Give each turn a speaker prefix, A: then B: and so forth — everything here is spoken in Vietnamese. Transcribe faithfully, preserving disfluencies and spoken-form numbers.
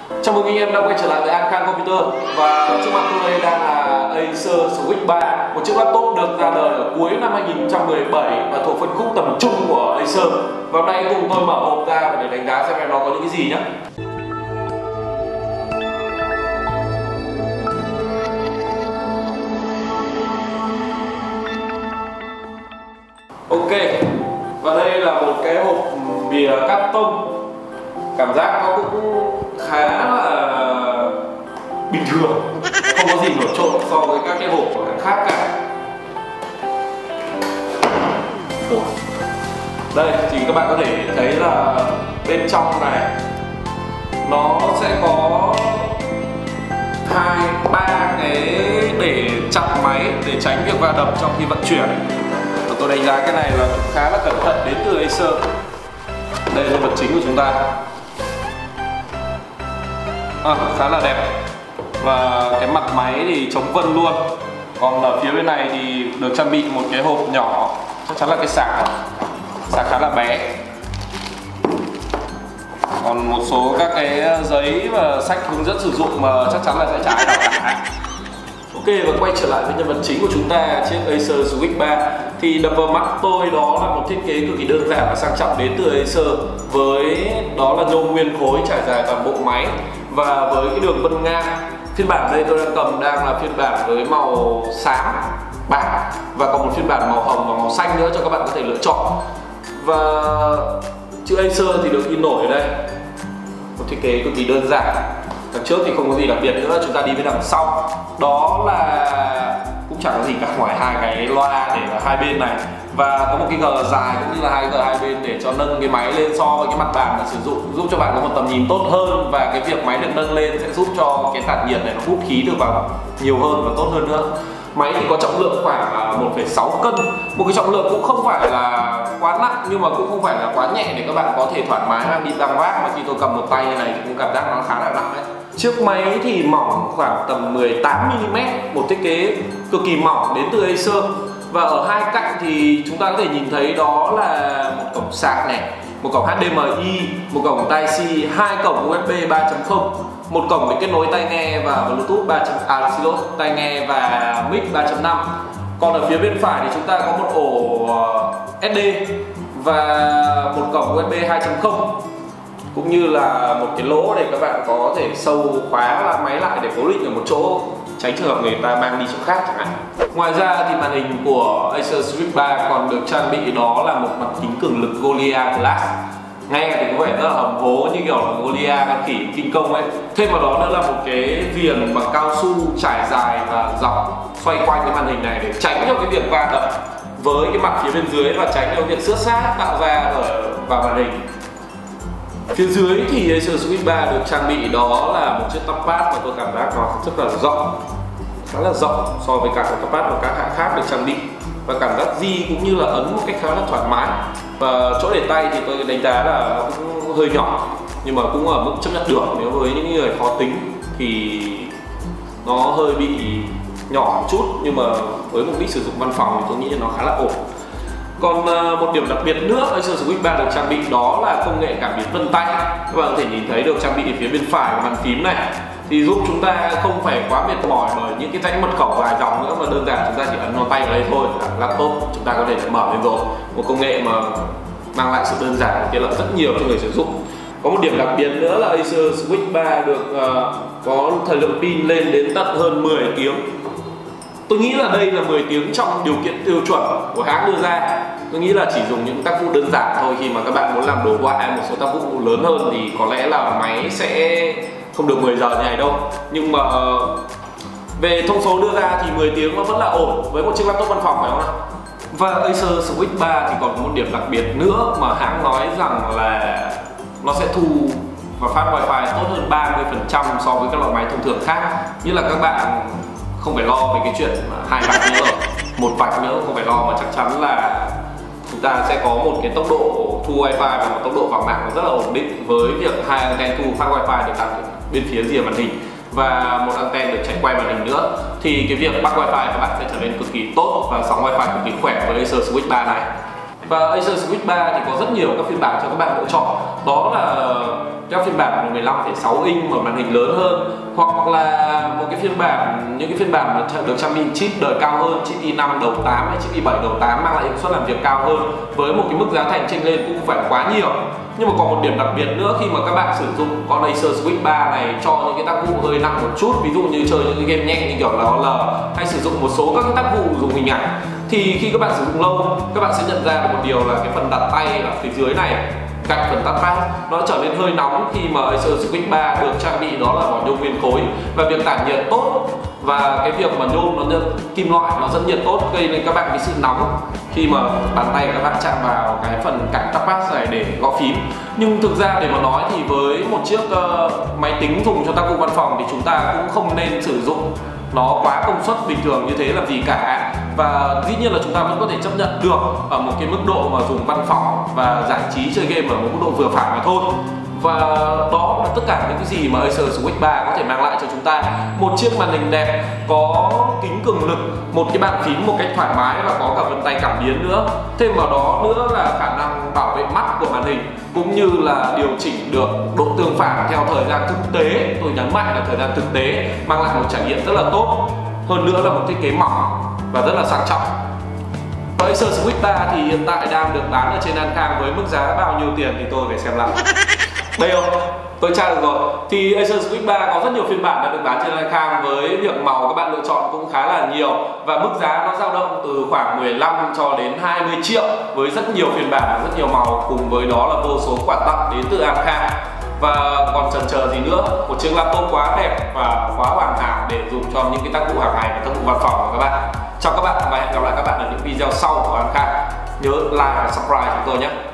A: Chào mừng anh em đã quay trở lại với An Khang Computer. Và trước mặt tôi đây đang là Acer Switch ba, một chiếc laptop được ra đời ở cuối năm hai nghìn không trăm mười bảy và thuộc phân khúc tầm trung của Acer. Và hôm nay cùng tôi mở hộp ra và để đánh giá xem nó có những cái gì nhé. Ok, và đây là một cái hộp bìa cắt tông. Cảm giác nó cũng khá là bình thường, không có gì nổi trội so với các cái hộp của hãng khác cả. Ủa. Đây thì các bạn có thể thấy là bên trong này nó sẽ có hai ba cái để chặn máy để tránh việc va đập trong khi vận chuyển. Và tôi đánh giá cái này là khá là cẩn thận đến từ Acer. Đây là vật chính của chúng ta. À, khá là đẹp. Và cái mặt máy thì chống vân luôn. Còn ở phía bên này thì được trang bị một cái hộp nhỏ, chắc chắn là cái sạc sạc khá là bé. Còn một số các cái giấy và sách hướng dẫn sử dụng mà chắc chắn là sẽ chả ai đọc cả. Ok, và quay trở lại với nhân vật chính của chúng ta, chiếc Acer Switch ba. Thì đập vào mắt tôi đó là một thiết kế cực kỳ đơn giản và sang trọng đến từ Acer. Với đó là nhôm nguyên khối trải dài toàn bộ máy và với cái đường vân ngang. Phiên bản đây tôi đang cầm đang là phiên bản với màu xám bạc và còn một phiên bản màu hồng và màu xanh nữa cho các bạn có thể lựa chọn. Và chữ Acer thì được in nổi ở đây, một thiết kế cực kỳ đơn giản. Đằng trước thì không có gì đặc biệt nữa, chúng ta đi với đằng sau. Đó là cũng chẳng có gì cả ngoài hai cái loa để ở hai bên này và có một cái gờ dài cũng như là hai gờ hai bên để cho nâng cái máy lên so với cái mặt bàn mà sử dụng, giúp cho bạn có một tầm nhìn tốt hơn. Và cái việc máy được nâng lên sẽ giúp cho cái tản nhiệt này nó hút khí được vào nhiều hơn và tốt hơn nữa. Máy thì có trọng lượng khoảng một phẩy sáu cân, một cái trọng lượng cũng không phải là quá nặng nhưng mà cũng không phải là quá nhẹ để các bạn có thể thoải mái mang đi tăng vác. Mà khi tôi cầm một tay như này thì cũng cảm giác nó khá là nặng đấy. Chiếc máy thì mỏng khoảng tầm mười tám mi li mét, một thiết kế cực kỳ mỏng đến từ Acer. Và ở hai cạnh thì chúng ta có thể nhìn thấy đó là một cổng sạc này, một cổng hát đê em i, một cổng Type-C, hai cổng u ét bê ba chấm không, một cổng để kết nối tai nghe và Bluetooth ba. À, xin lỗi, tai nghe và mic ba chấm năm. Còn ở phía bên phải thì chúng ta có một ổ ét đê và một cổng u ét bê hai chấm không, cũng như là một cái lỗ để các bạn có thể sâu khóa máy lại để cố định ở một chỗ, tránh trường hợp người ta mang đi chỗ khác chẳng hạn. Ngoài ra thì màn hình của Acer Switch ba còn được trang bị đó là một mặt kính cường lực Gorilla Glass. Nghe thì có vẻ rất là hầm hố như kiểu là Gorilla con khỉ kinh công ấy. Thêm vào đó nữa là một cái viền bằng cao su trải dài và dọc xoay quanh cái màn hình này để tránh cho cái việc va đập với cái mặt phía bên dưới và tránh cho việc xước sát tạo ra ở vào màn hình. Phía dưới thì Acer Switch ba được trang bị đó là một chiếc touchpad mà tôi cảm giác nó rất là rộng, khá là rộng so với cả các touchpad của các hãng khác được trang bị. Và cảm giác di cũng như là ấn một cách khá là thoải mái. Và chỗ để tay thì tôi đánh giá là nó cũng hơi nhỏ, nhưng mà cũng ở mức chấp nhận được. Nếu với những người khó tính thì nó hơi bị nhỏ một chút, nhưng mà với mục đích sử dụng văn phòng thì tôi nghĩ là nó khá là ổn. Còn một điểm đặc biệt nữa Acer Switch ba được trang bị đó là công nghệ cảm biến vân tay. Các bạn có thể nhìn thấy được trang bị ở phía bên phải của bàn phím này thì giúp chúng ta không phải quá mệt mỏi bởi những cái dãy mật khẩu vài dòng nữa, mà đơn giản chúng ta chỉ ấn vào tay vào đây thôi là laptop chúng ta có thể mở lên rồi. Một công nghệ mà mang lại sự đơn giản và tiện lợi rất nhiều cho người sử dụng. Có một điểm đặc biệt nữa là Acer Switch ba được uh, có thời lượng pin lên đến tận hơn mười tiếng. Tôi nghĩ là đây là mười tiếng trong điều kiện tiêu chuẩn của hãng đưa ra. Tôi nghĩ là chỉ dùng những tác vụ đơn giản thôi. Khi mà các bạn muốn làm đồ họa hay một số tác vụ lớn hơn thì có lẽ là máy sẽ không được mười giờ như này đâu. Nhưng mà về thông số đưa ra thì mười tiếng nó vẫn là ổn với một chiếc laptop văn phòng, phải không ạ? Và Acer Switch ba thì còn có một điểm đặc biệt nữa mà hãng nói rằng là nó sẽ thu và phát wifi tốt hơn ba mươi phần trăm so với các loại máy thông thường khác. Như là các bạn không phải lo về cái chuyện hai vạch nữa, một vạch nữa không phải lo, mà chắc chắn là chúng ta sẽ có một cái tốc độ thu wifi và một tốc độ vào mạng nó rất là ổn định với việc hai anten thu phát wifi được đặt bên phía rìa màn hình và một anten được chạy quay màn hình nữa, thì cái việc bắt wifi các bạn sẽ trở nên cực kỳ tốt và sóng wifi cực kỳ khỏe với Acer Switch ba này. Và Acer Switch ba thì có rất nhiều các phiên bản cho các bạn lựa chọn. Đó là các phiên bản mười lăm phẩy sáu inch mà màn hình lớn hơn, hoặc là một cái phiên bản những cái phiên bản mà được trang bị chip đời cao hơn, chip i năm đầu tám hay chip i bảy đầu tám mang lại hiệu suất làm việc cao hơn với một cái mức giá thành chênh lên cũng không phải quá nhiều. Nhưng mà còn một điểm đặc biệt nữa khi mà các bạn sử dụng con Acer Switch ba này cho những cái tác vụ hơi nặng một chút, ví dụ như chơi những cái game nhẹ như kiểu là L hay sử dụng một số các cái tác vụ dùng hình ảnh, thì khi các bạn sử dụng lâu các bạn sẽ nhận ra được một điều là cái phần đặt tay ở phía dưới này cạnh phần touchpad nó trở nên hơi nóng khi mà Acer Switch ba được trang bị đó là vỏ nhôm nguyên khối, và việc tản nhiệt tốt và cái việc mà nhôm nó nhận kim loại nó dẫn nhiệt tốt gây nên các bạn cái sự nóng khi mà bàn tay các bạn chạm vào cái phần cạnh touchpad này để gõ phím. Nhưng thực ra để mà nói thì với một chiếc uh, máy tính dùng cho tác vụ văn phòng thì chúng ta cũng không nên sử dụng nó quá công suất bình thường như thế làm gì cả, và dĩ nhiên là chúng ta vẫn có thể chấp nhận được ở một cái mức độ mà dùng văn phòng và giải trí chơi game ở một mức độ vừa phải mà thôi. Và đó là tất cả những cái gì mà Acer Switch ba có thể mang lại cho chúng ta: một chiếc màn hình đẹp, có kính cường lực, một cái bàn phím một cách thoải mái và có cả vân tay cảm biến nữa. Thêm vào đó nữa là khả năng bảo vệ mắt của màn hình, cũng như là điều chỉnh được độ tương phản theo thời gian thực tế. Tôi nhấn mạnh là thời gian thực tế, mang lại một trải nghiệm rất là tốt. Hơn nữa là một thiết kế mỏng và rất là sang trọng. Acer Switch ba thì hiện tại đang được bán ở trên An Khang với mức giá bao nhiêu tiền thì tôi phải xem lại. Đây không? Tôi tra được rồi. Thì Acer Switch ba có rất nhiều phiên bản đã được bán trên An Khang với việc màu các bạn lựa chọn cũng khá là nhiều, và mức giá nó dao động từ khoảng mười lăm cho đến hai mươi triệu với rất nhiều phiên bản, rất nhiều màu, cùng với đó là vô số quà tặng đến từ An Khang. Và còn chần chờ gì nữa, một chiếc laptop quá đẹp và quá hoàn hảo để dùng cho những cái tác vụ hàng ngày và tác vụ văn phòng của các bạn. Chào các bạn và hẹn gặp lại các bạn ở những video sau của An Khang. Nhớ like và subscribe chúng tôi nhé.